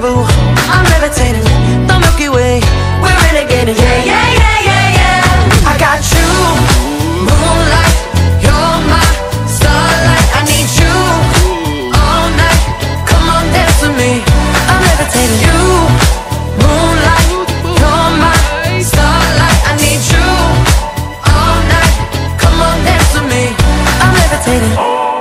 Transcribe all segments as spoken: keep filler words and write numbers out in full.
boo, I'm levitating, the Milky Way, we're renegading. Yeah, yeah, yeah, yeah, yeah. I got you, moonlight, you're my starlight. I need you all night. Come on, dance with me. I'm levitating. You, moonlight, you're my starlight. I need you all night. Come on, dance with me. I'm levitating.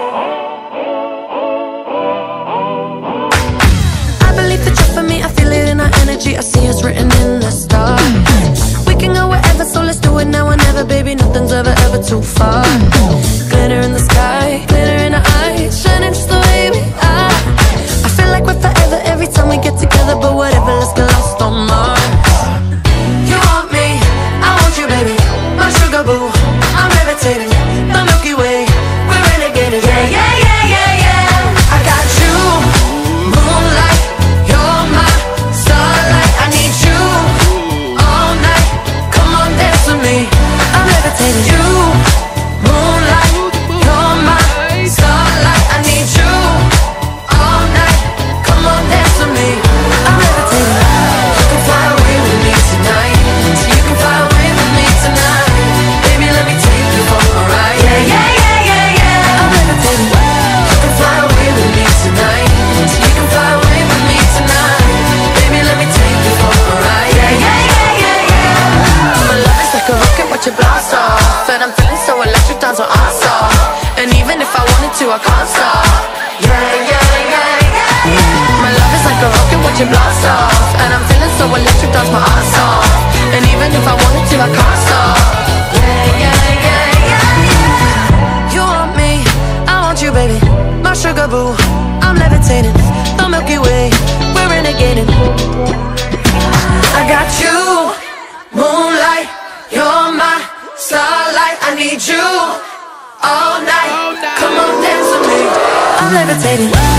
I see us written in the stars. We can go wherever, so let's do it now or never. Baby, nothing's ever, ever too far. Glitter in the sky, glitter in our eyes, shining just the way we are. I feel like we're forever every time we get together. But whatever, let's get lost on Mars. You want me, I want you, baby. My sugar boo, I'm levitating, the Milky Way, we're renegading. Yeah, yeah, yeah, yeah, yeah. I got you, moonlight, you're my starlight. I need you all night. Come on, dance with me. I'm levitating. You, moonlight, you're my starlight. I need you all night. Come on, dance with me. I'm levitating. You can fly away with me tonight. So you can fly away with me tonight. Baby, let me take you for a ride. Yeah, yeah, yeah, yeah, yeah. I'm levitating. You can fly away with me tonight. So you can fly away with me tonight. Baby, let me take you for a ride. Yeah, yeah, yeah, yeah, yeah. My love is like a rocket, watch it blast off. And I'm feeling so electric, dance on our off. And even if I wanted to, I can't stop. Yeah, yeah, yeah, yeah. My love is like a rocket, watch it blast off. And I'm feeling so electric, dance my ass off. And even if I wanted to, I can't stop. Yeah, yeah, yeah, yeah, yeah. You want me, I want you, baby. My sugar boo, I'm levitating, the Milky Way, we're renegading. I got you, moonlight, you're my starlight. I need you all night. Come on, dance with me. I'm levitating.